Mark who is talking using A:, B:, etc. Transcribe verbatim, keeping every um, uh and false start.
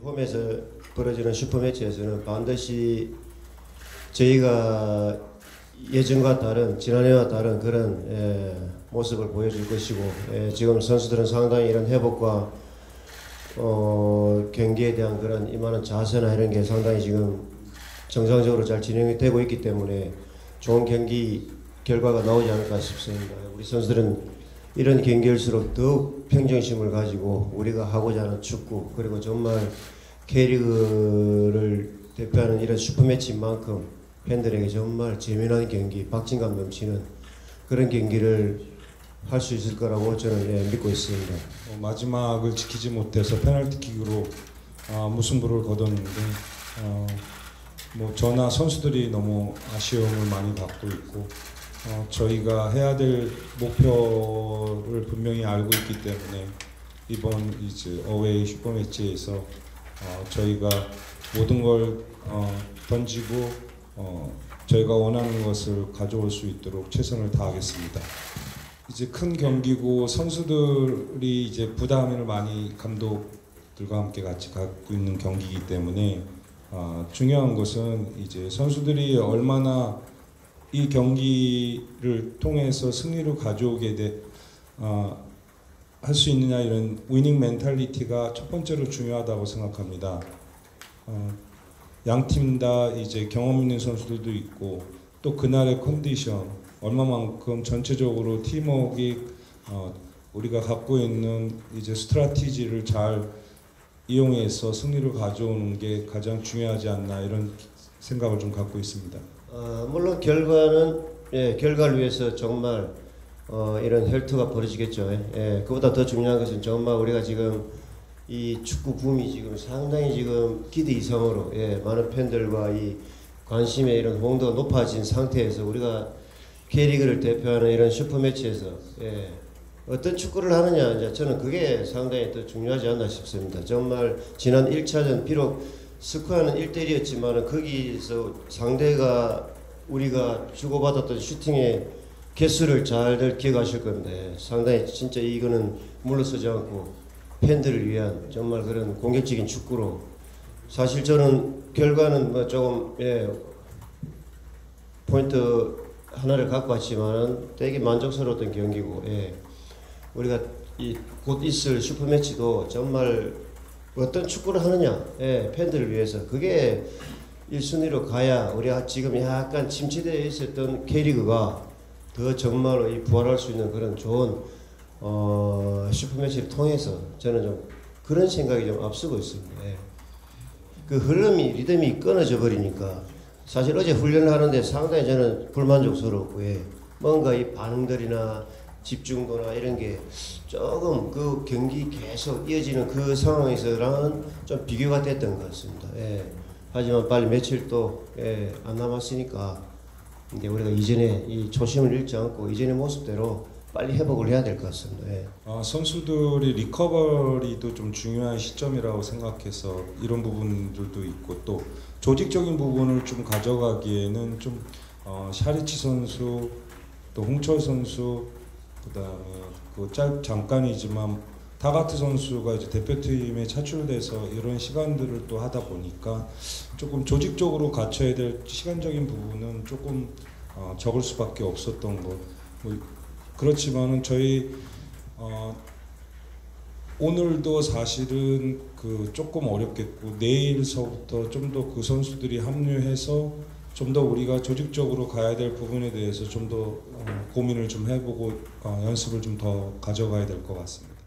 A: 봄에서 벌어지는 슈퍼매치에서는 반드시 저희가 예전과 다른 지난해와 다른 그런 예, 모습을 보여줄 것이고 예, 지금 선수들은 상당히 이런 회복과 어, 경기에 대한 그런 임하는 자세나 이런 게 상당히 지금 정상적으로 잘 진행이 되고 있기 때문에 좋은 경기 결과가 나오지 않을까 싶습니다. 우리 선수들은 이런 경기일수록 더욱 평정심을 가지고 우리가 하고자 하는 축구 그리고 정말 K리그를 대표하는 이런 슈퍼매치인 만큼 팬들에게 정말 재미난 경기, 박진감 넘치는 그런 경기를 할 수 있을 거라고 저는 예, 믿고 있습니다.
B: 어, 마지막을 지키지 못해서 페널티킥으로 어, 무승부를 거뒀는데 어, 뭐 저나 선수들이 너무 아쉬움을 많이 받고 있고 어, 저희가 해야 될 목표를 분명히 알고 있기 때문에 이번 이제 어웨이 슈퍼매치에서 어, 저희가 모든 걸 어, 던지고 어, 저희가 원하는 것을 가져올 수 있도록 최선을 다하겠습니다. 이제 큰 경기고 선수들이 이제 부담을 많이 감독들과 함께 같이 갖고 있는 경기이기 때문에 어, 중요한 것은 이제 선수들이 얼마나 이 경기를 통해서 승리를 가져오게 돼 어, 할 수 있느냐 이런 위닝 멘탈리티가 첫 번째로 중요하다고 생각합니다. 어, 양 팀 다 이제 경험 있는 선수들도 있고 또 그날의 컨디션 얼마만큼 전체적으로 팀워크가 어, 우리가 갖고 있는 이제 스트래티지를 잘 이용해서 승리를 가져오는 게 가장 중요하지 않나 이런 생각을 좀 갖고 있습니다.
A: 어, 물론 결과는 예, 결과를 위해서 정말 어, 이런 혈투가 벌어지겠죠. 예, 그보다 더 중요한 것은 정말 우리가 지금 이 축구 붐이 지금 상당히 지금 기대 이상으로 예, 많은 팬들과 이 관심의 이런 홍도가 높아진 상태에서 우리가 K리그를 대표하는 이런 슈퍼매치에서 예, 어떤 축구를 하느냐 이제 저는 그게 상당히 더 중요하지 않나 싶습니다. 정말 지난 일 차전 비록 스코어는 일 대 일이었지만 거기서 상대가 우리가 주고받았던 슈팅의 개수를 잘들 기억하실 건데 상당히 진짜 이거는 물러서지 않고 팬들을 위한 정말 그런 공격적인 축구로 사실 저는 결과는 뭐 조금 예, 포인트 하나를 갖고 왔지만은 되게 만족스러웠던 경기고 예, 우리가 이 곧 있을 슈퍼매치도 정말 어떤 축구를 하느냐 예, 팬들을 위해서 그게 일 순위로 가야 우리가 지금 약간 침체되어 있었던 K리그가 더 정말로 이 부활할 수 있는 그런 좋은 어, 슈퍼매치를 통해서 저는 좀 그런 생각이 좀 앞서고 있습니다. 예. 그 흐름이 리듬이 끊어져 버리니까 사실 어제 훈련을 하는데 상당히 저는 불만족스럽고 예. 뭔가 이 반응들이나 집중도나 이런 게 조금 그 경기 계속 이어지는 그 상황에서랑은 좀 비교가 됐던 것 같습니다. 예. 하지만 빨리 며칠 또 예, 안 남았으니까 이제 우리가 이전에 이 초심을 잃지 않고 이전의 모습대로 빨리 회복을 해야 될 것 같습니다. 예.
B: 아, 선수들이 리커버리도 좀 중요한 시점이라고 생각해서 이런 부분들도 있고 또 조직적인 부분을 좀 가져가기에는 좀 어, 샤리치 선수 또 홍철 선수 그다음에 그 짧 잠깐이지만 다가트 선수가 이제 대표팀에 차출돼서 이런 시간들을 또 하다 보니까 조금 조직적으로 갖춰야 될 시간적인 부분은 조금 어, 적을 수밖에 없었던 것. 뭐 그렇지만은 저희 어, 오늘도 사실은 그 조금 어렵겠고 내일서부터 좀 더 그 선수들이 합류해서 좀 더 우리가 조직적으로 가야 될 부분에 대해서 좀 더 어, 고민을 좀 해보고 어, 연습을 좀 더 가져가야 될 것 같습니다.